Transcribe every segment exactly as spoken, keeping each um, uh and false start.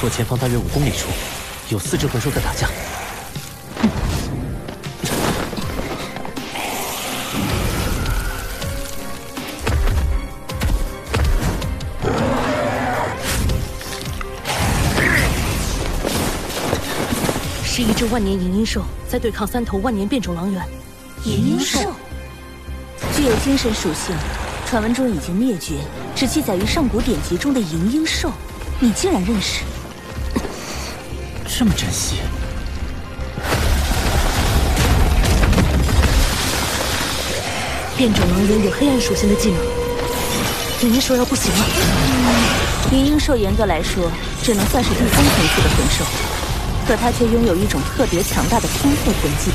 说前方大约五公里处有四只魂兽在打架。嗯是一只万年银鹰兽在对抗三头万年变种狼猿。 银鹰兽具有精神属性，传闻中已经灭绝，只记载于上古典籍中的银鹰兽，你竟然认识？ 这么珍惜？ 变种狼猿有黑暗属性的技能，银鹰兽要不行了。 嗯、银鹰兽严格来说，只能算是第三层次的魂兽。 可他却拥有一种特别强大的天赋魂技，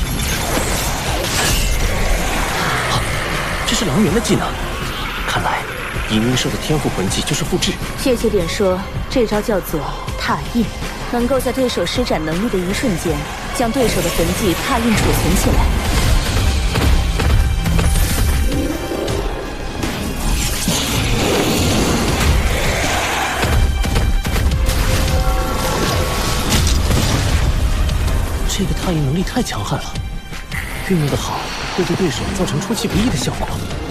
啊，这是狼猿的技能。看来银鹰兽的天赋魂技就是复制。 确切点说，这招叫做拓印，能够在对手施展能力的一瞬间，将对手的魂技拓印储存起来。 这个拓印能力太强悍了，运用的好，会对对手造成出其不意的效果。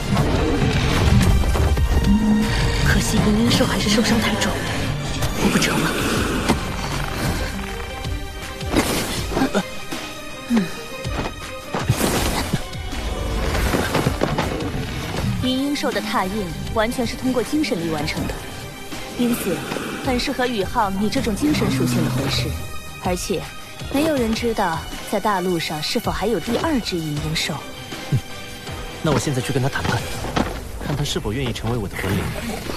可惜银鹰兽还是受伤太重，我不成了。 嗯。银鹰兽的拓印完全是通过精神力完成的，因此很适合宇浩你这种精神属性的魂师，而且。 没有人知道，在大陆上是否还有第二只银鹰兽。 嗯，那我现在去跟他谈判，看他是否愿意成为我的魂灵。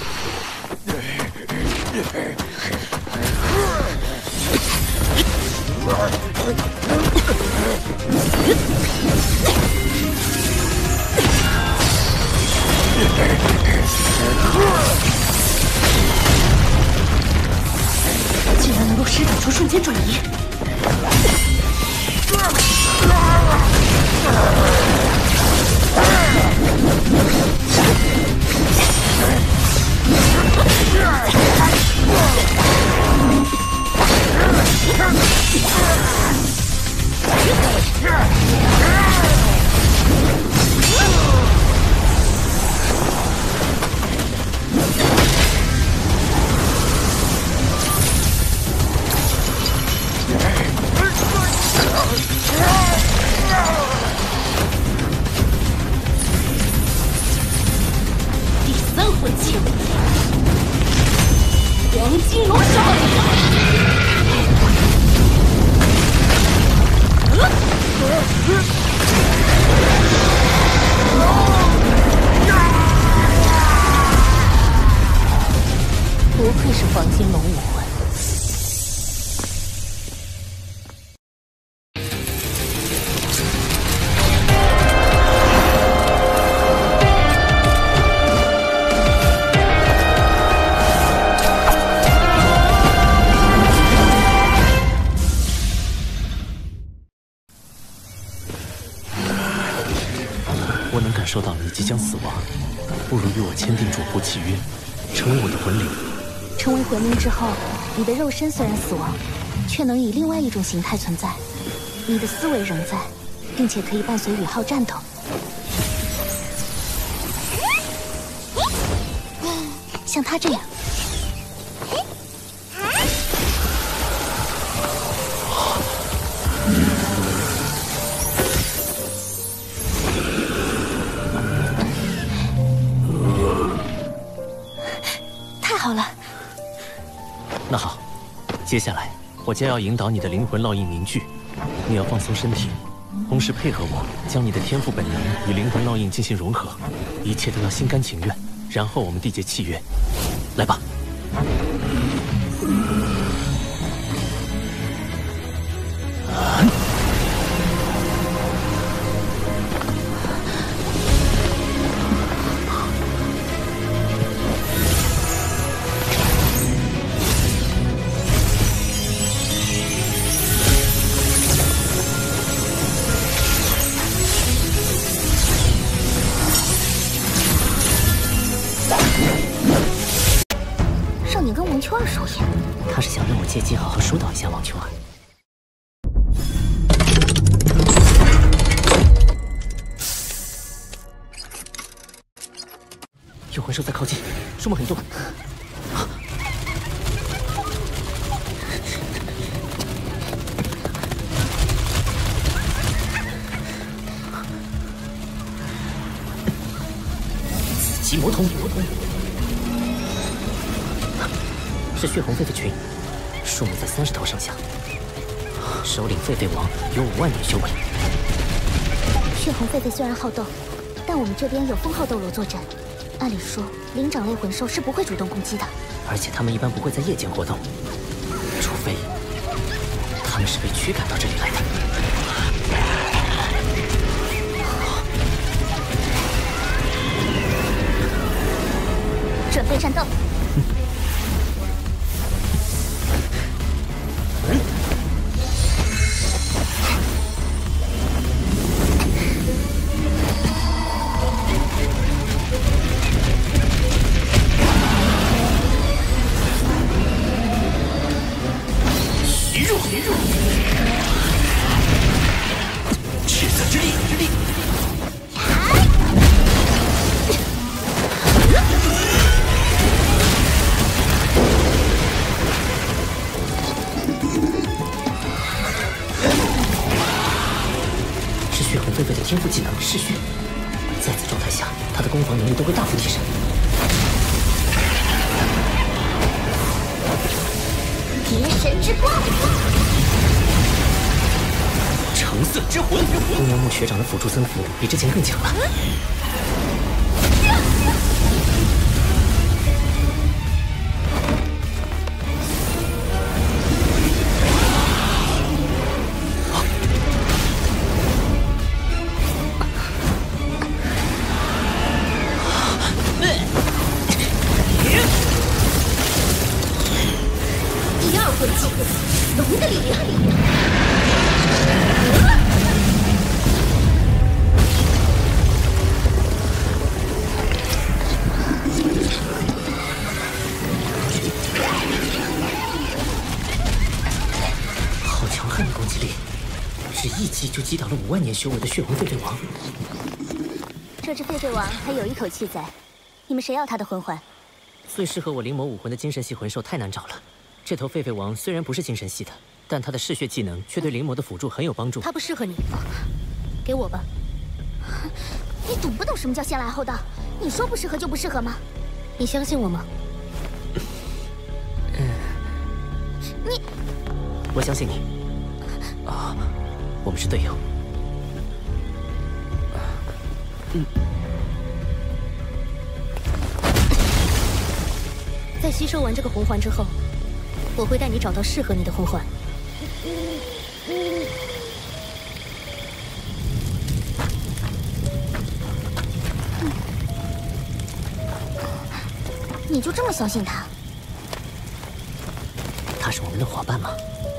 竟然能够施展出瞬间转移！ 第三魂技，黄金龙爪。 不愧是黄金龙武魂。 我能感受到你即将死亡，不如与我签订主仆契约，成为我的魂灵。 成为魂灵之后，你的肉身虽然死亡，却能以另外一种形态存在。你的思维仍在，并且可以伴随宇浩战斗。像他这样。 好了， 那好，接下来我将要引导你的灵魂烙印凝聚，你要放松身体，同时配合我，将你的天赋本能与灵魂烙印进行融合，一切都要心甘情愿，然后我们缔结契约。来吧。 上你跟王秋儿手眼。 他是想让我借机好好疏导一下王秋儿。有魂兽在靠近，数目很多。紫极魔童，是血红狒狒群，数目在三十头上下。首领狒狒王有五万年修为。 血红狒狒虽然好斗，但我们这边有封号斗罗坐镇。 按理说，灵长类魂兽是不会主动攻击的， 而且他们一般不会在夜间活动，除非他们是被驱赶到这里来的。 准备战斗！ 嗯。 赤色之力，之力！是血红狒狒的天赋技能嗜血，在此状态下，他的攻防能力都会大幅提升。 劫神之光， 橙色之魂。公牛木学长的辅助增幅比之前更强了。 第二魂技，龙的力量。 好强悍的攻击力，只一击就击倒了五万年修为的血红狒狒王。 这只狒狒王还有一口气在，你们谁要他的魂环？ 最适合我灵魔武魂的精神系魂兽太难找了。 这头狒狒王虽然不是精神系的，但它的嗜血技能却对灵魔的辅助很有帮助。 它不适合你，给我吧。 你懂不懂什么叫先来后到？你说不适合就不适合吗？ 你相信我吗？ 你， 我相信你。啊，我们是队友。嗯。 在吸收完这个魂环之后，我会带你找到适合你的魂环。 你就这么相信他？ 他是我们的伙伴吗？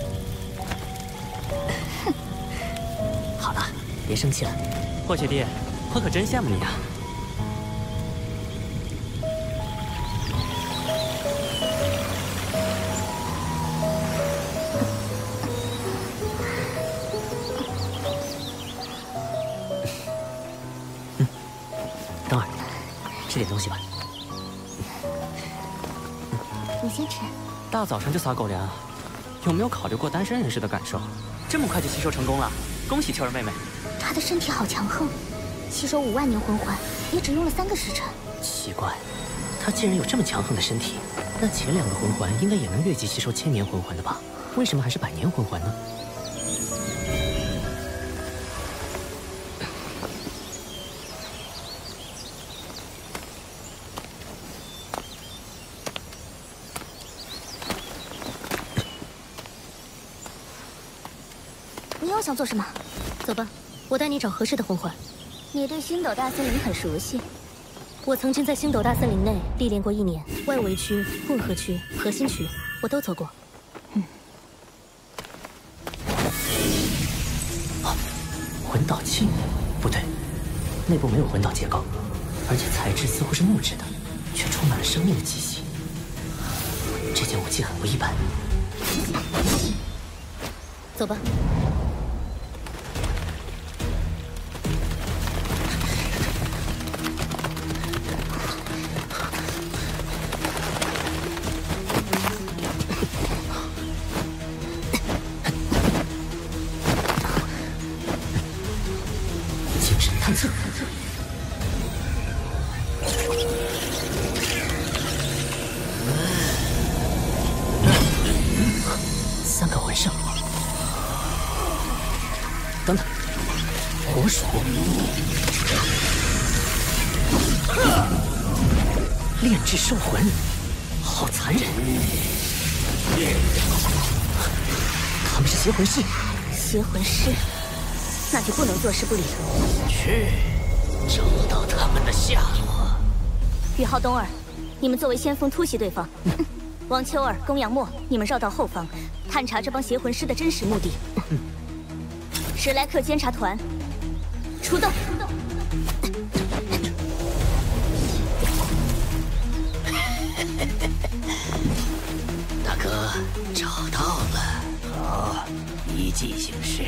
好了，别生气了。霍学弟，我可真羡慕你啊！ 等会儿，吃点东西吧。 你先吃。 大早上就撒狗粮，有没有考虑过单身人士的感受？这么快就吸收成功了，恭喜秋儿妹妹。 她的身体好强横，吸收五万年魂环也只用了三个时辰。 奇怪，她既然有这么强横的身体，那前两个魂环应该也能越级吸收千年魂环的吧？为什么还是百年魂环呢？ 你又想做什么？ 走吧，我带你找合适的魂环。 你对星斗大森林很熟悉。 我曾经在星斗大森林内历练过一年，外围区、混合区、核心区，我都走过。 嗯。啊，魂导器？不对，内部没有魂导结构，而且材质似乎是木质的，却充满了生命的气息。 这件武器很不一般。 走吧。 精神探测。 三个魂圣，等等，火鼠，炼制兽魂，好残忍！他们是邪魂师， 邪魂师，那就不能坐视不理了。 去，找到他们的下落。 宇浩、东儿，你们作为先锋突袭对方。王秋儿、宫阳墨，你们绕到后方，探查这帮邪魂师的真实目的。史莱克监察团，出动！ 大哥，找到了，好，依计行事。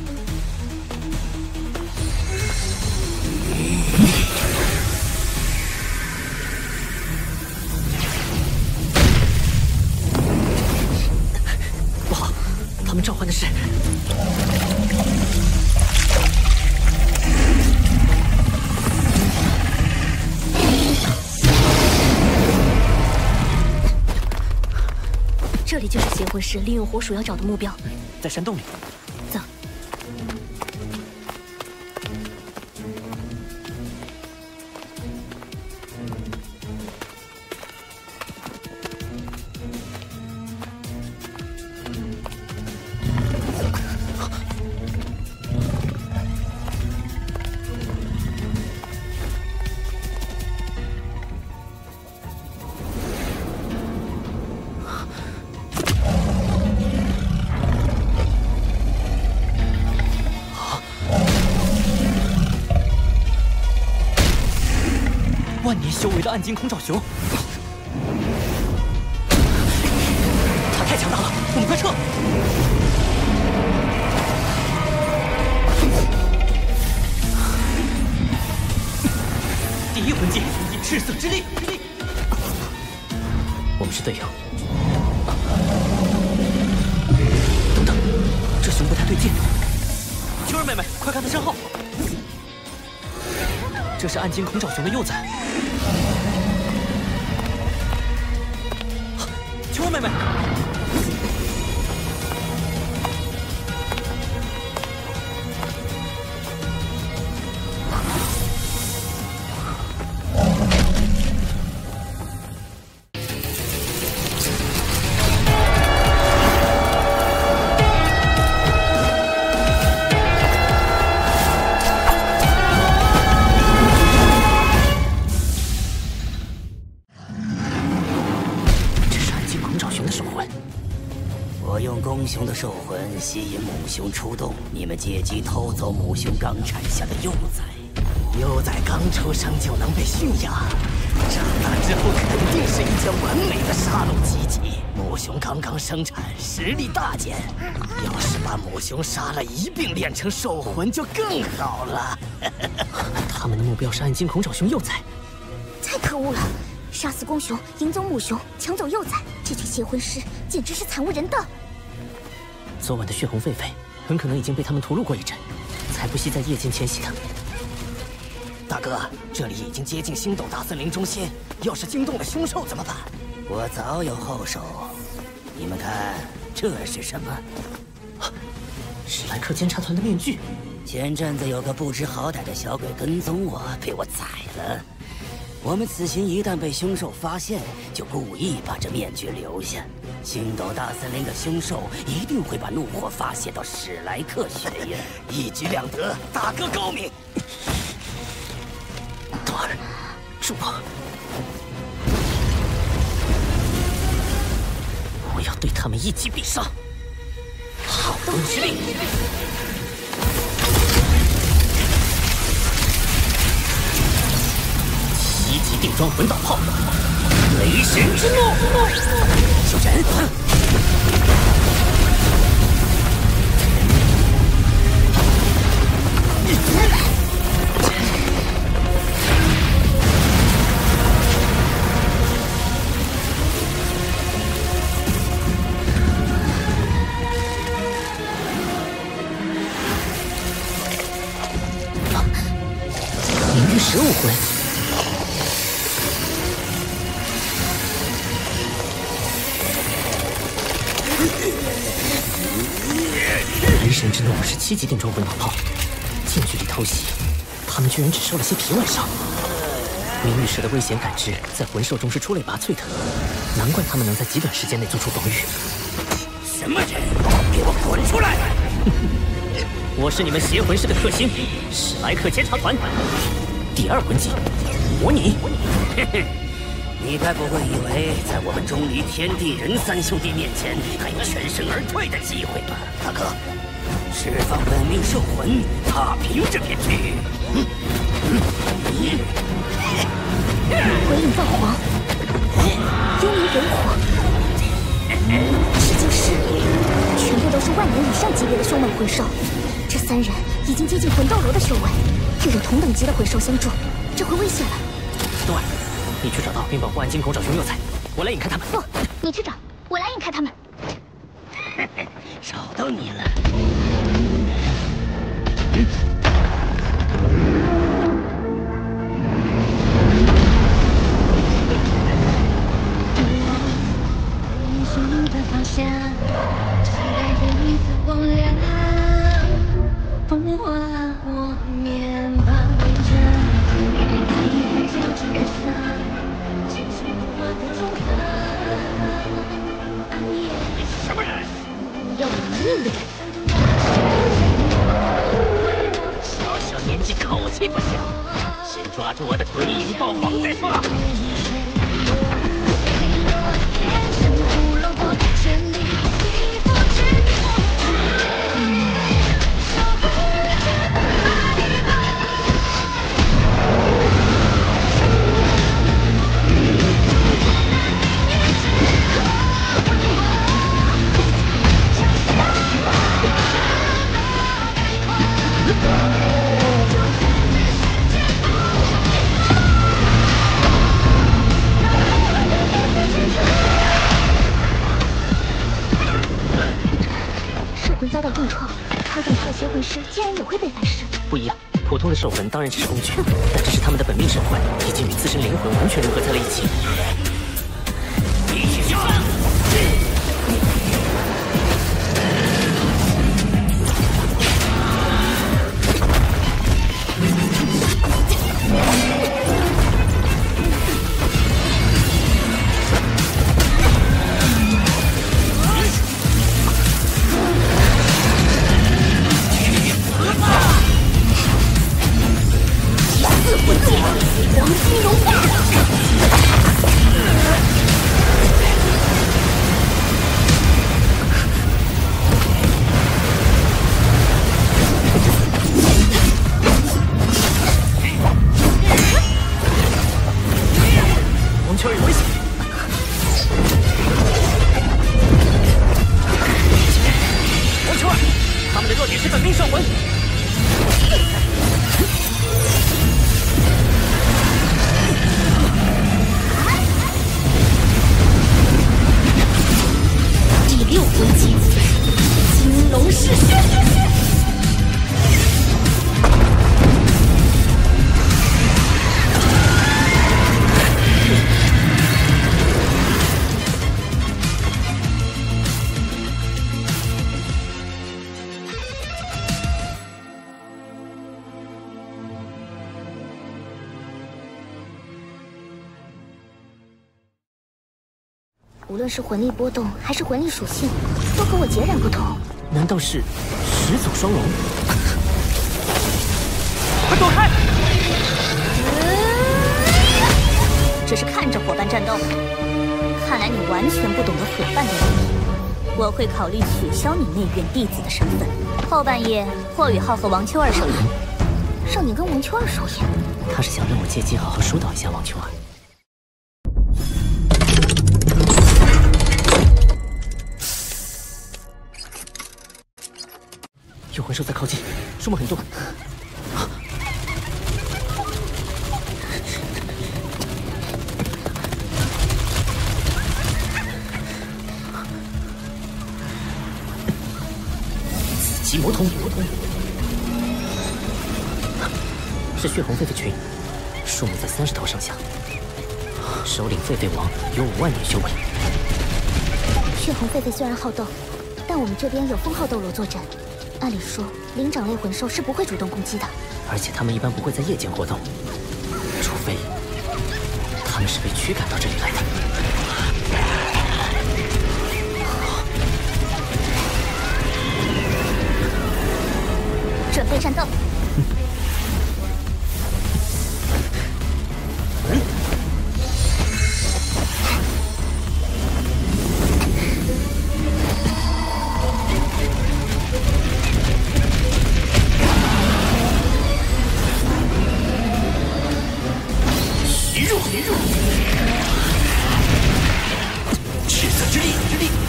不好，他们召唤的是。 这里就是邪魂师利用火鼠要找的目标， 嗯、在山洞里。 走。 万年修为的暗金空爪熊，他太强大了，我们快撤！第一魂技，赤色之力。 我们是队友。等等，这熊不太对劲。 秋儿妹妹，快看他身后，这是暗金空爪熊的幼崽。 秋儿妹妹， 公熊的兽魂吸引母熊出动，你们借机偷走母熊刚产下的幼崽。幼崽刚出生就能被驯养，长大之后肯定是一件完美的杀戮机器。母熊刚刚生产，实力大减，要是把母熊杀了一并炼成兽魂就更好了。 他们的目标是暗金恐爪熊幼崽， 太可恶了！杀死公熊，迎走母熊，抢走幼崽，这群邪魂师简直是惨无人道。 昨晚的血红狒狒很可能已经被他们屠戮过一阵，才不惜在夜间迁徙的。 大哥，这里已经接近星斗大森林中心，要是惊动了凶兽怎么办？我早有后手。你们看，这是什么？ 啊、史莱克监察团的面具。 前阵子有个不知好歹的小鬼跟踪我，被我宰了。 我们此行一旦被凶兽发现，就故意把这面具留下。星斗大森林的凶兽一定会把怒火发泄到史莱克血液，一举两得，大哥高明。 冬儿，住口！我要对他们一击必杀。好东之力！ 一级定装魂导炮，雷神之怒！就人。 明玉十五魂。 雷神之怒是七级定装魂导炮，近距离偷袭，他们居然只受了些皮外伤。明玉石的危险感知在魂兽中是出类拔萃的，难怪他们能在极短时间内做出防御。 什么人？给我滚出来！ 我是你们邪魂师的克星，史莱克监察团，第二魂技，模拟。 嘿嘿。 你该不会以为在我们钟离天地人三兄弟面前还有全身而退的机会吧，大哥？释放本命兽魂，踏平这片区域。嗯嗯、 鬼影造黄，幽冥鬼火，这就是全部都是万年以上级别的凶猛魂兽。这三人已经接近魂斗罗的修为，又有同等级的魂兽相助，这回危险了。 东儿。 你去找到并保护暗金口找寻六彩，我来引开他们。 不，你去找，我来引开他们。 找到你了。什么人？要你命的人！小小年纪口气不小，先抓住我的鬼影爆黄再说。 遭到重创，他这么的邪魂师竟然也会被反噬？ 不一样，普通的兽魂当然只是工具，但这是他们的本命神魂，已经与自身灵魂完全融合在了一起。 一起上！ 无论是魂力波动还是魂力属性，都和我截然不同。 难道是始祖双龙？ 快躲开！只是看着伙伴战斗，看来你完全不懂得伙伴的意义。我会考虑取消你内院弟子的身份。后半夜，霍雨浩和王秋儿首演， 让你跟王秋儿首演。 他是想让我借机好好疏导一下王秋儿。 魂兽在靠近，数目很多。紫极魔童，是血红狒狒群，数目在三十头上下。首领狒狒王有五万年修为。 血红狒狒虽然好斗，但我们这边有封号斗罗坐镇，按理说灵长类魂兽是不会主动攻击的。 而且他们一般不会在夜间活动，除非他们是被驱赶到这里来的。 准备战斗！ 嗯。 赤色之力，之力。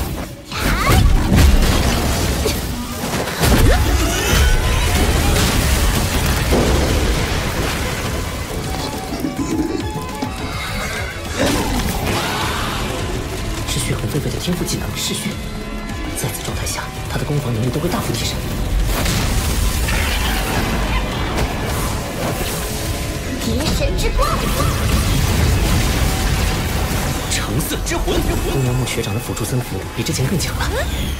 是血红狒狒的天赋技能嗜血，在此状态下，他的攻防能力都会大幅提升。 劫神之光。 橙色之魂，东阳木学长的辅助增幅比之前更强了。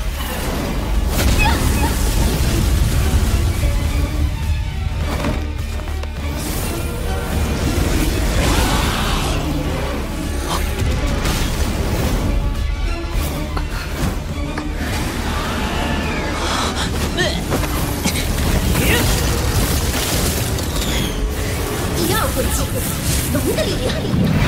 第二魂技，龙的力量。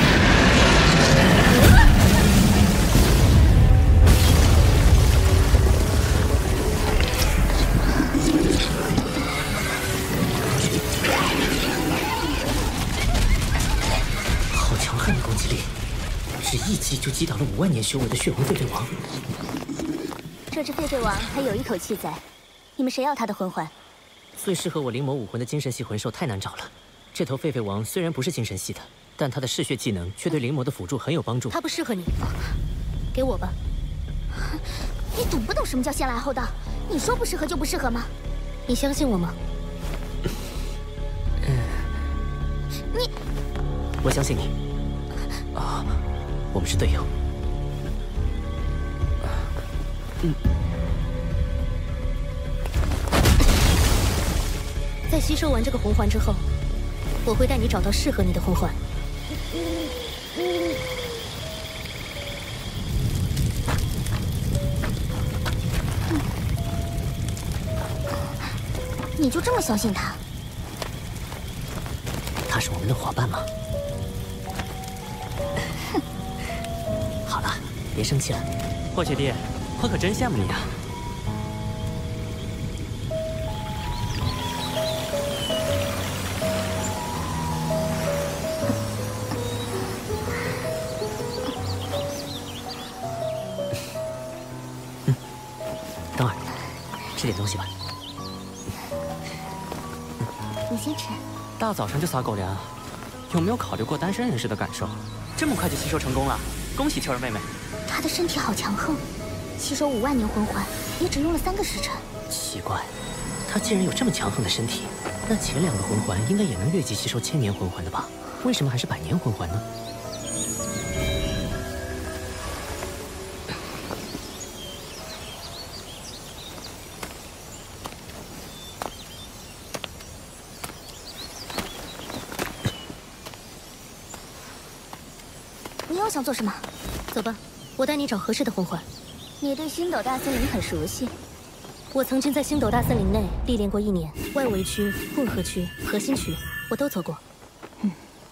好强悍的攻击力，只一击就击倒了五万年修为的血红狒狒王。 这只狒狒王还有一口气在，你们谁要他的魂环？ 最适合我灵魔武魂的精神系魂兽太难找了。这头狒狒王虽然不是精神系的，但它的嗜血技能却对灵魔的辅助很有帮助。 它不适合你，给我吧。 你懂不懂什么叫先来后到？你说不适合就不适合吗？ 你相信我吗？ 你， 我相信你。啊，我们是队友。嗯。 在吸收完这个魂环之后，我会带你找到适合你的魂环。 你就这么相信他？ 他是我们的伙伴吗？ 哼！ 好了，别生气了。 霍学弟，我可真羡慕你啊！ 等会儿，吃点东西吧。 你先吃。 大早上就撒狗粮，有没有考虑过单身人士的感受？这么快就吸收成功了，恭喜秋儿妹妹。 她的身体好强横，吸收五万年魂环也只用了三个时辰。 奇怪，她既然有这么强横的身体，那前两个魂环应该也能越级吸收千年魂环的吧？为什么还是百年魂环呢？ 你又想做什么？ 走吧，我带你找合适的魂环。 你对星斗大森林很熟悉。 我曾经在星斗大森林内历练过一年，外围区、混合区、核心区我都走过。 嗯。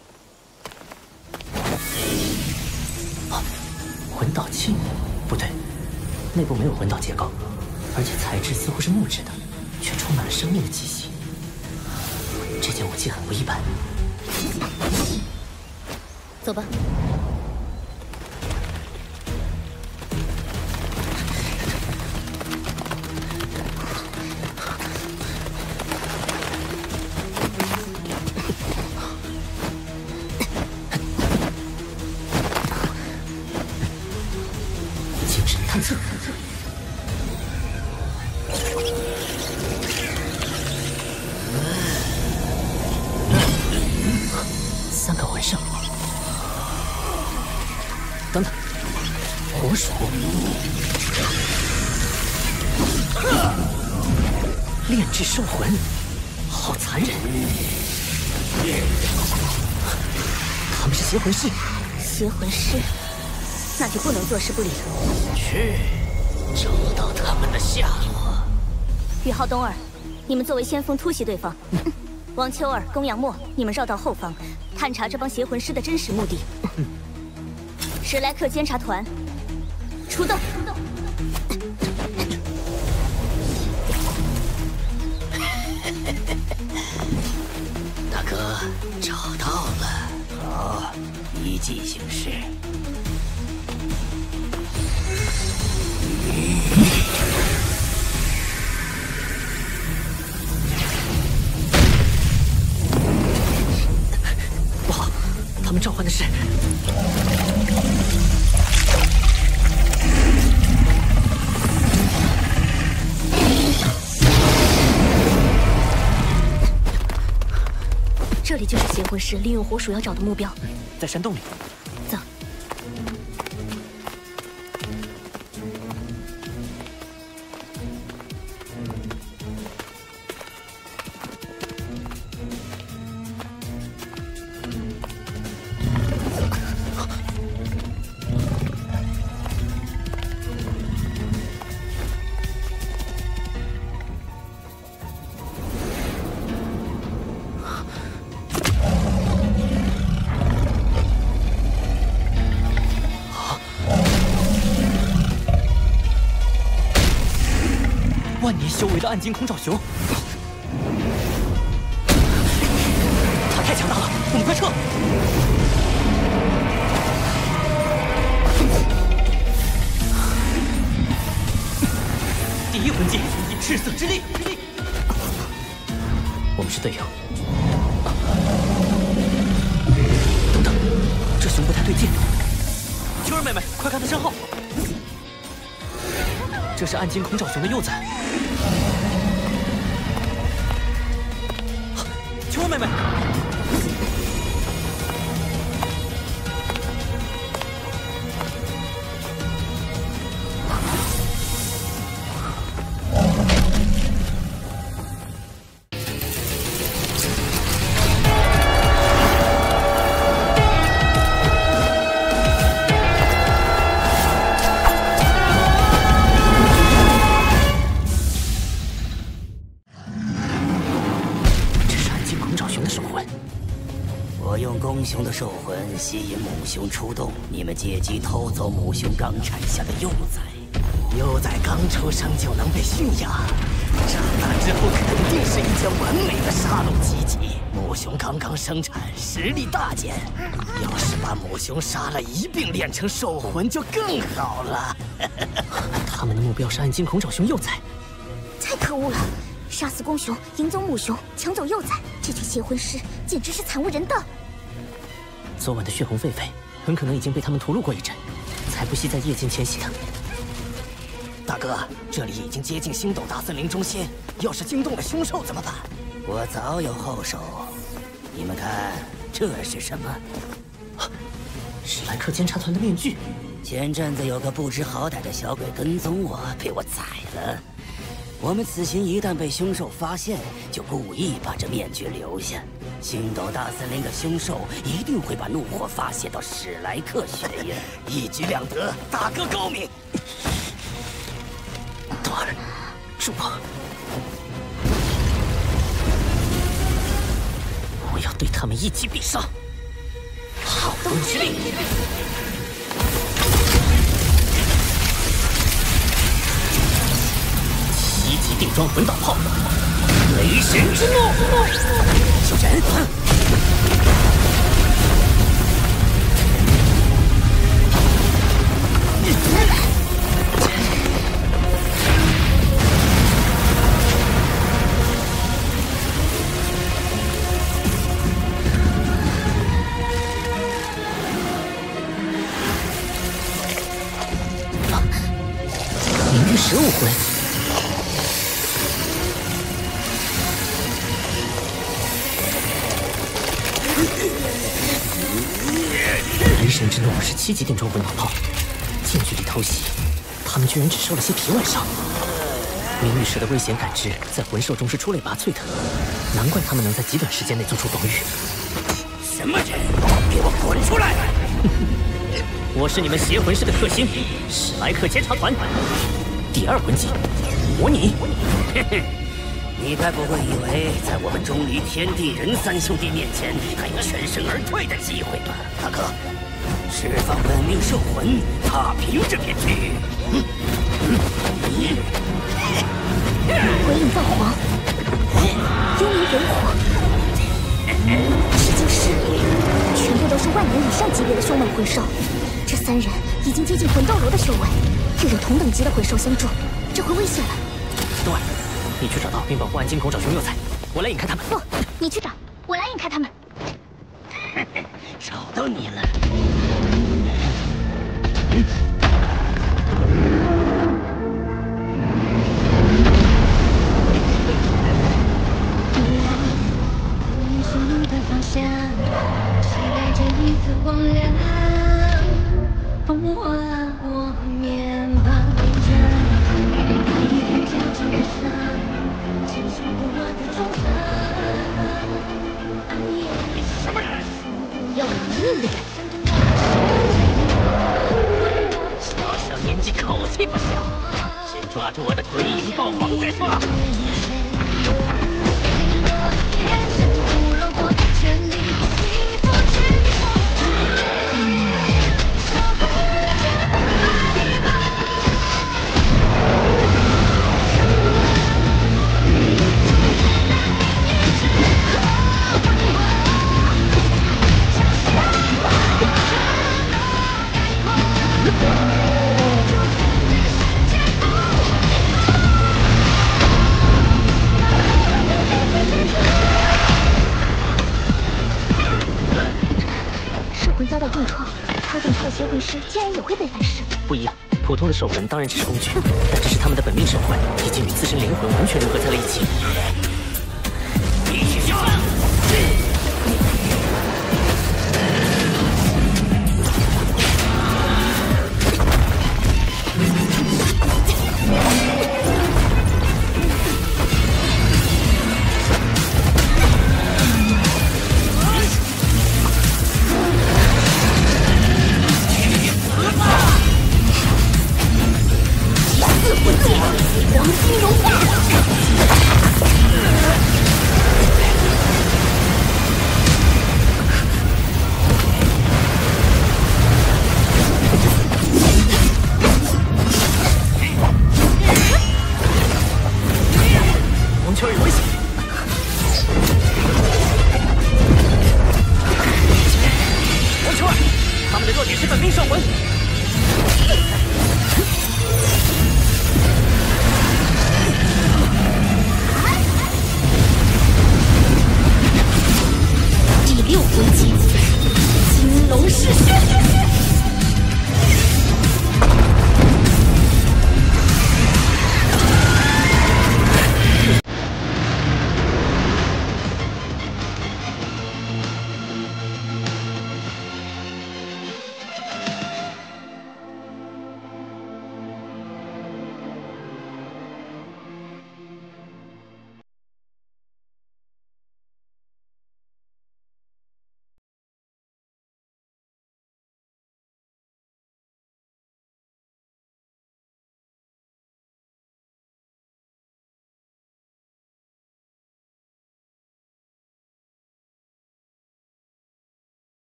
啊，魂导器？不对，内部没有魂导结构，而且材质似乎是木质的，却充满了生命的气息。这件武器很不一般。 走吧。 啊！ 探测。三个魂圣。等等，火属。炼制兽魂，好残忍！他们是邪魂师。 邪魂师，那就不能坐视不理了。 去，找到他们的下落。 宇浩、东儿，你们作为先锋突袭对方。王秋儿、宫阳墨，你们绕到后方，探查这帮邪魂师的真实目的。史莱克监察团，出动！ 大哥，找到了，好，依计行事。 不好，他们召唤的是。 这里就是邪魂师利用火属要找的目标， 在山洞里。 走。 万年修为的暗金空爪熊，他太强大了，我们快撤！第一魂技，以赤色之力。 我们是队友。等等，这熊不太对劲。 秋儿妹妹，快看他身后，这是暗金空爪熊的幼崽。秋儿妹妹， 公熊的兽魂吸引母熊出动，你们借机偷走母熊刚产下的幼崽。幼崽刚出生就能被驯养，长大之后肯定是一件完美的杀戮机器。母熊刚刚生产，实力大减，要是把母熊杀了一并炼成兽魂就更好了。 他们的目标是暗金恐爪熊幼崽， 太可恶了！杀死公熊，引走母熊，抢走幼崽，这群邪魂师简直是惨无人道。 昨晚的血红狒狒很可能已经被他们屠戮过一阵，才不惜在夜间迁徙的。 大哥，这里已经接近星斗大森林中心，要是惊动了凶兽怎么办？我早有后手。你们看，这是什么？ 史莱克监察团的面具。 前阵子有个不知好歹的小鬼跟踪我，被我宰了。我们此行一旦被凶兽发现，就故意把这面具留下。星斗大森林的凶兽一定会把怒火发泄到史莱克学院，一举两得。大哥高明。 冬儿，住口！我要对他们一击必杀。好东之令！七级定装魂导炮，雷神之怒！小人， 十五魂。雷神之怒是七级定装魂导炮，近距离偷袭，他们居然只受了些皮外伤。明玉石的危险感知在魂兽中是出类拔萃的，难怪他们能在极短时间内做出防御。 什么人？给我滚出来！ 我是你们邪魂师的克星，史莱克监察团第二魂技，模拟。 嘿嘿，你该不会以为在我们钟离天地人三兄弟面前还有全身而退的机会吧？大哥，释放本命兽魂，踏平这片区域。嗯嗯鬼影造黄，幽冥鬼火，这就是全部都是万年以上级别的凶猛魂兽。这三人已经接近魂斗罗的修为，又有同等级的魂兽相助，这回危险了。 东儿，你去找到并保护暗金孔找寻六彩，我来引开他们。 不，你去找，我来引开他们。 找到你了。 期待着一丝光亮，风划过面庞变成一片皎洁的伤，承受不完的创伤。 什么人？ 要你命的人！ 小小年纪口气不小，先抓住我的鬼影爆黄再说。 遭到重创，超正超邪魂师竟然也会被反噬。 不一样，普通的兽魂当然只是工具，但这是他们的本命兽魂，已经与自身灵魂完全融合在了一起。